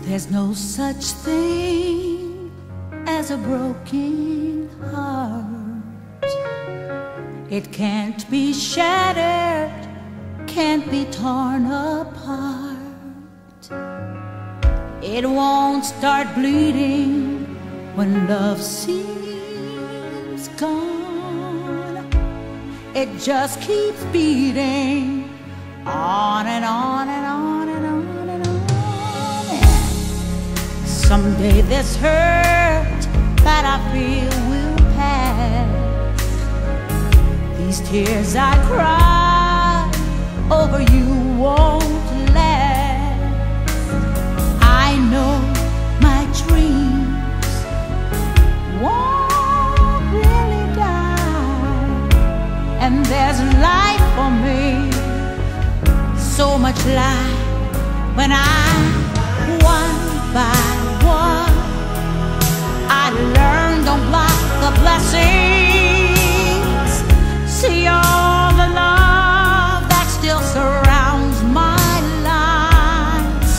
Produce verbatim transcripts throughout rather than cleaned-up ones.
There's no such thing as a broken heart. It can't be shattered, can't be torn apart. It won't start bleeding when love seems gone. It just keeps beating on and on and on and on and on. And someday this hurt that I feel will pass. These tears I cry over you won't last. I know my dreams won't really die, and there's life for me, so much life when I, one by one, I learn, don't block the blessings. See all the love that still surrounds my life.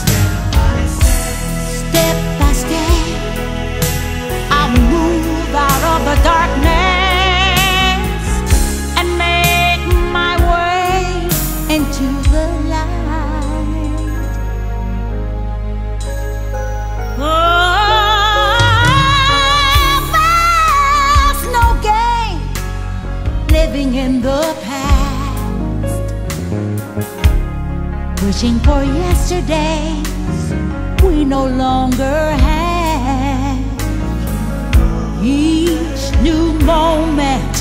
Step by step, I'll move out of the darkness and make my way into the light. Oh, there's no gain living in the past, wishing for yesterdays we no longer have. Each new moment